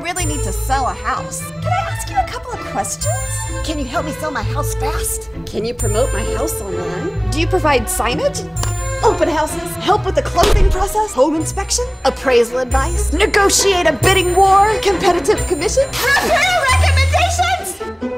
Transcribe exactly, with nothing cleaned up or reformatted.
really need to sell a house. Can I ask you a couple of questions? Can you help me sell my house fast? Can you promote my house online? Do you provide signage? Open houses? Help with the closing process? Home inspection? Appraisal advice? Negotiate a bidding war? Competitive commission? Prepare recommendations?